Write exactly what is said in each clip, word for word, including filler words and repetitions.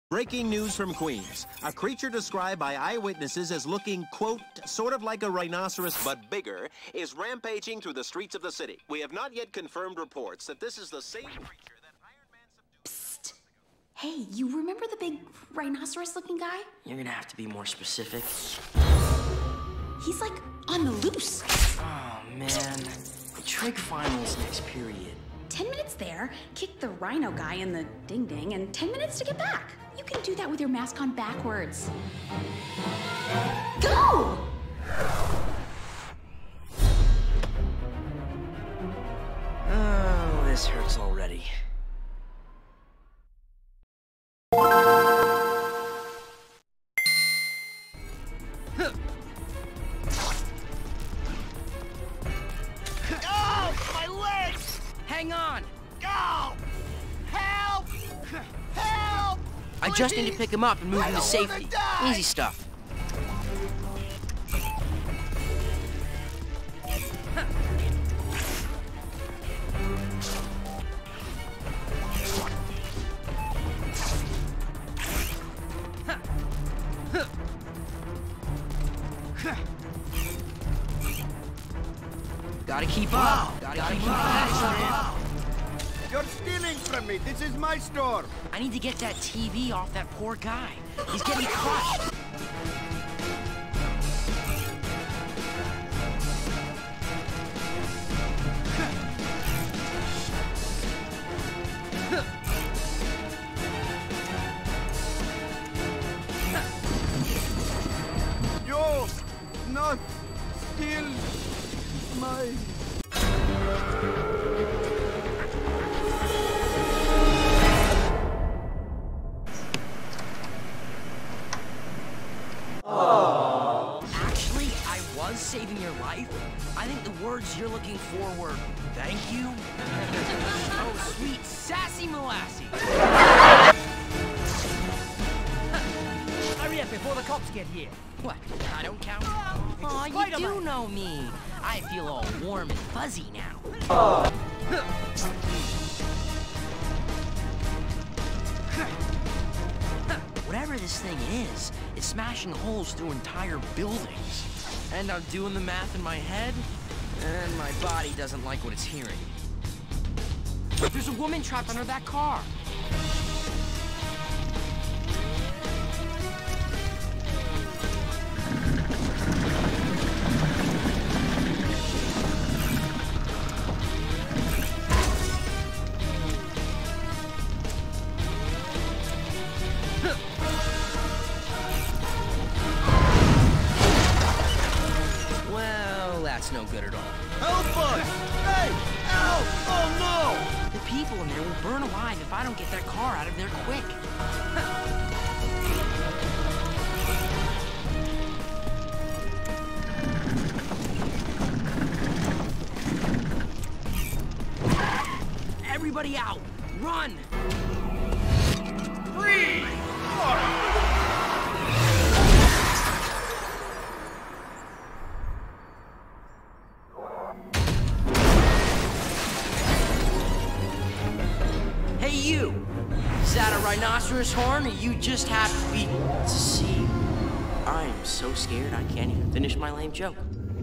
Breaking news from Queens. A creature described by eyewitnesses as looking, quote, sort of like a rhinoceros but bigger, is rampaging through the streets of the city. We have not yet confirmed reports that this is the same creature that Iron Man subdued. Psst. Hey, you remember the big rhinoceros-looking guy? You're gonna have to be more specific. He's like on the loose. Oh, man. The trig finals next period. Ten minutes there, kick the rhino guy in the ding-ding, and ten minutes to get back. You can do that with your mask on backwards. Go! Oh, this hurts already. Oh, my legs! Hang on! Go! Help! Help! I just need to pick him up and move I him to don't safety. wanna die! Easy stuff. Gotta keep up. Gotta, Gotta keep up. You're stealing from me. This is my store. I need to get that T V off that poor guy. He's getting crushed. You not steal my... Actually, I was saving your life. I think the words you're looking for were, thank you. Oh, sweet sassy molassy. Hurry up before the cops get here. What? I don't count? Aw, you do know me. I feel all warm and fuzzy now. Whatever this thing is, it's smashing holes through entire buildings. And I'm doing the math in my head, and my body doesn't like what it's hearing. There's a woman trapped under that car. Well, that's no good at all. Help us! Hey! Help! Oh, no! The people in there will burn alive if I don't get that car out of there quick. Everybody out! Run! Three! Four! Hey, you! Is that a rhinoceros horn, or you just happy to see? I'm so scared I can't even finish my lame joke.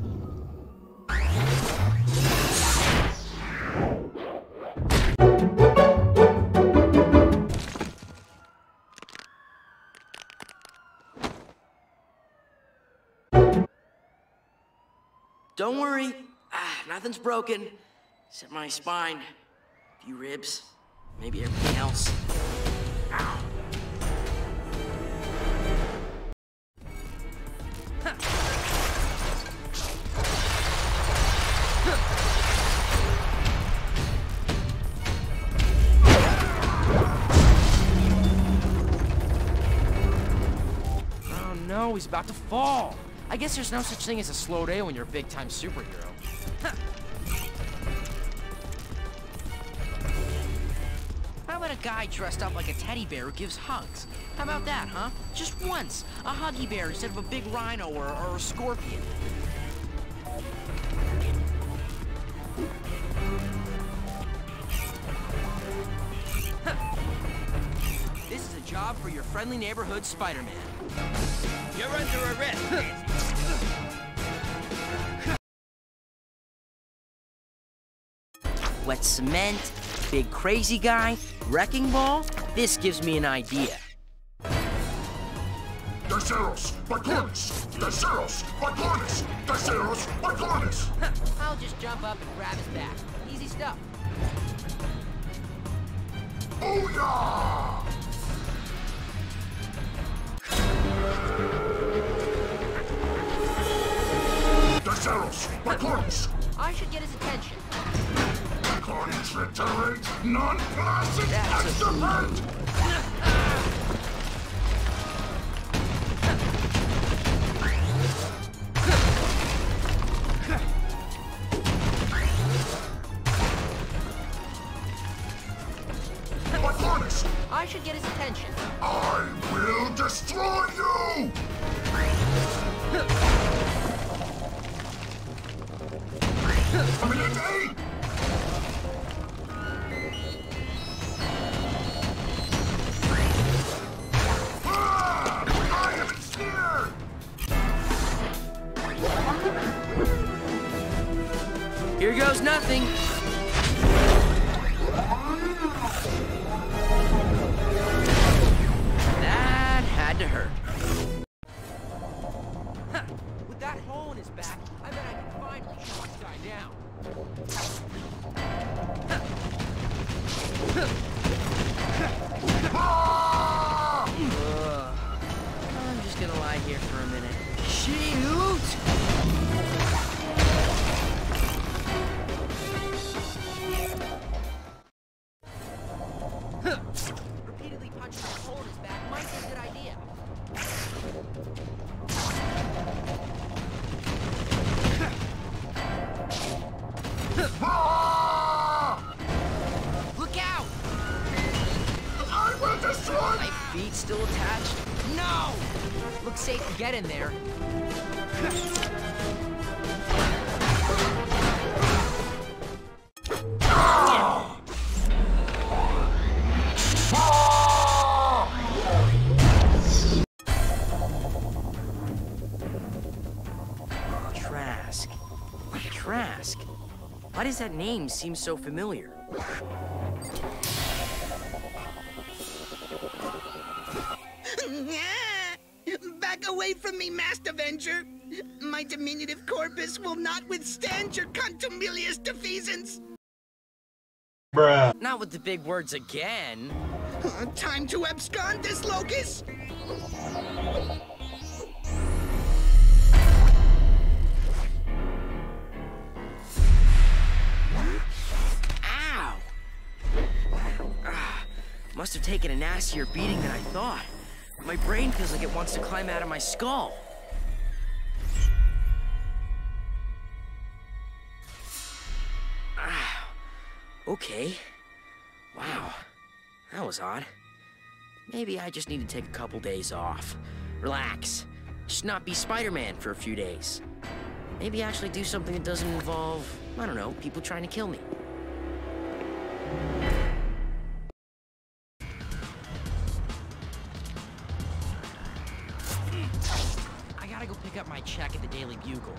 Don't worry, ah, nothing's broken, except my spine, a few ribs, maybe everything else. Ow. Oh no, he's about to fall. I guess there's no such thing as a slow day when you're a big-time superhero. How about a guy dressed up like a teddy bear who gives hugs? How about that, huh? Just once. A huggy bear instead of a big rhino or, or a scorpion. This is a job for your friendly neighborhood Spider-Man. You're under arrest, Nancy. Wet cement, big crazy guy, wrecking ball. This gives me an idea. Terceros, balcones! Terceros, balcones! Terceros, balcones! I'll just jump up and grab his back. Easy stuff. Booyah! Terceros, balcones! I should get his attention. Contriterate, non-plastic That's a excrement! I should get his attention. I will destroy you! Community! Ah! I am scared! Here goes nothing. That had to hurt. Huh. With that hole in his back, I bet I can finally shoot this guy down. Uh, I'm just gonna lie here for a minute. Shoot! Repeatedly punching that hole in his back might be a good idea. Look out! I will destroy My feet still attached? No! Looks safe to get in there. Trask. Trask? Why does that name seem so familiar? Back away from me, Masked Avenger! My diminutive corpus will not withstand your contumelious defeasance! Bruh. Not with the big words again. Uh, time to abscond this locus! Ow! Ah, must have taken a nastier beating than I thought. My brain feels like it wants to climb out of my skull. Ah, okay. Wow, that was odd. Maybe I just need to take a couple days off. Relax. Just not be Spider-Man for a few days. Maybe actually do something that doesn't involve, I don't know, people trying to kill me. I gotta go pick up my check at the Daily Bugle.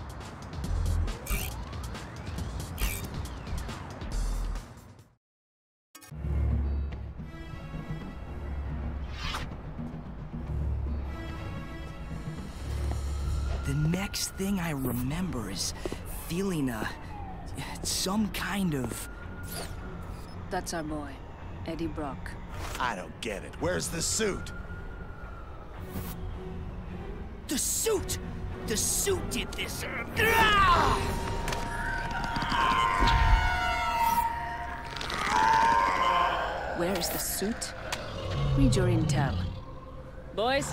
The next thing I remember is feeling a... some kind of... That's our boy, Eddie Brock. I don't get it. Where's the suit? The suit! The suit did this! Where is the suit? Read your intel. Boys?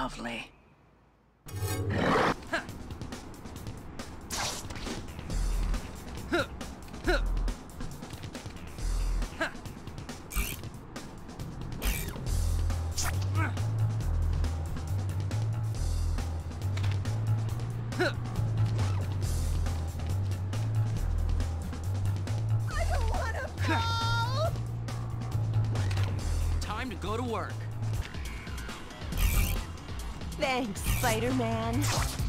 Lovely. Time to go to work. Thanks, Spider-Man.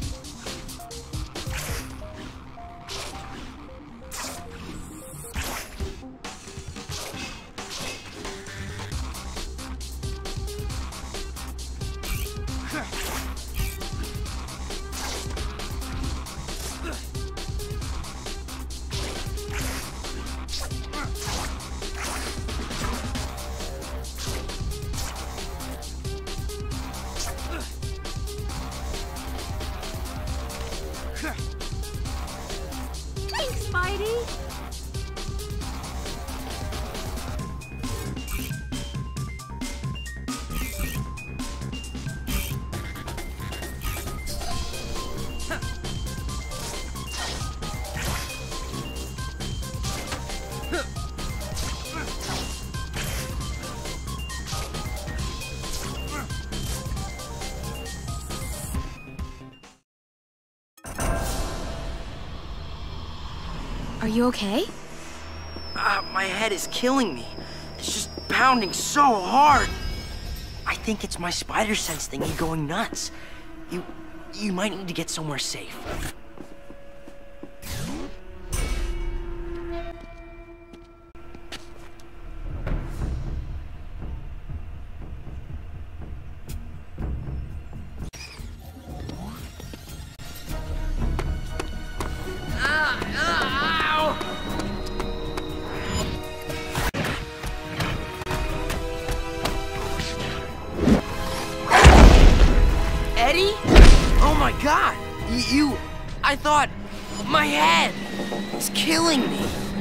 Thanks, Spidey. Are you okay? Uh, my head is killing me. It's just pounding so hard. I think it's my spider sense thingy going nuts. You, you might need to get somewhere safe. Eddie? Oh my god! Y you... I thought... My head! It's killing me!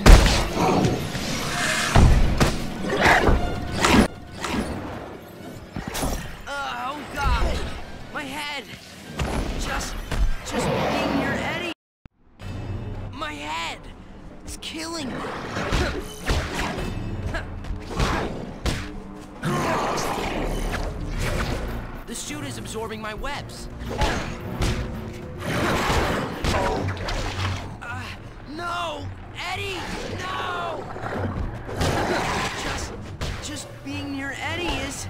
Uh, oh god! My head! Just... Just being near Eddie! My head! It's killing me! The suit is absorbing my webs. Uh, no! Eddie! No! Just... Just being near Eddie is...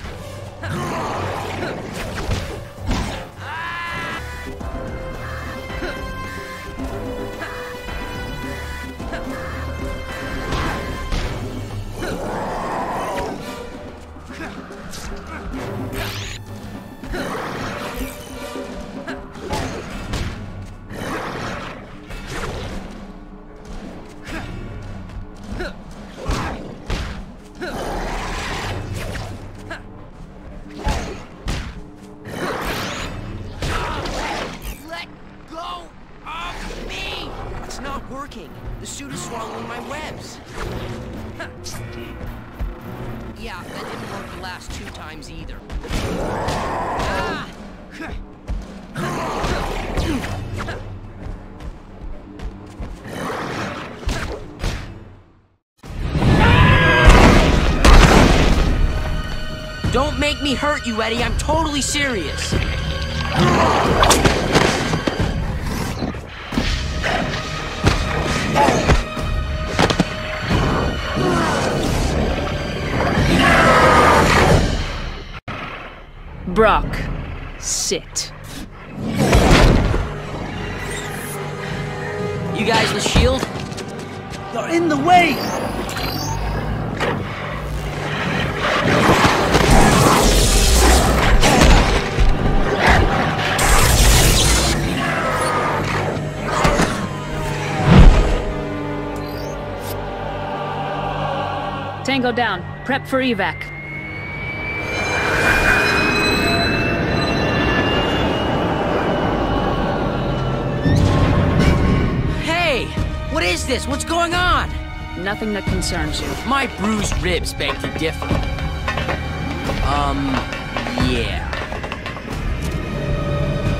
Working. The suit is swallowing my webs. Yeah, that didn't work the last two times either. Ah! Don't make me hurt you, Eddie. I'm totally serious. Brock, sit. You guys the shield? You're in the way! Tango down. Prep for evac. What is this? What's going on? Nothing that concerns you. My bruised ribs beg to differ. Um, yeah.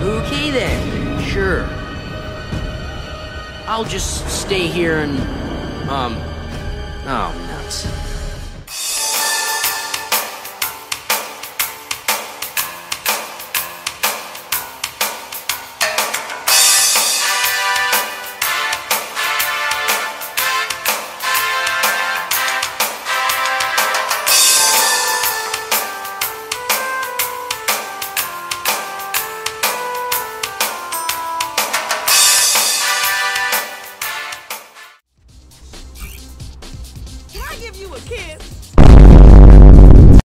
Okay then, sure. I'll just stay here and, um, oh, nuts.